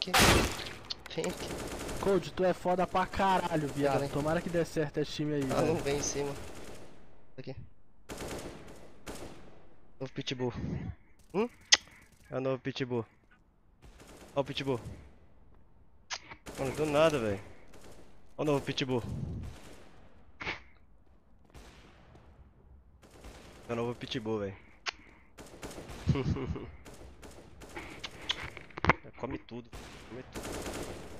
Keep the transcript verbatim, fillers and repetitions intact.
aqui. Vem aqui. Cold, tu é foda pra caralho, viado. Vem. Tomara que dê certo esse time aí, Ah, não velho. vem em cima. Aqui. Novo Pitbull. Hum? É o novo Pitbull. Ó o Pitbull. Mano, do nada, velho. Ó o novo Pitbull. É o novo Pitbull, velho. Come tudo. Come tudo.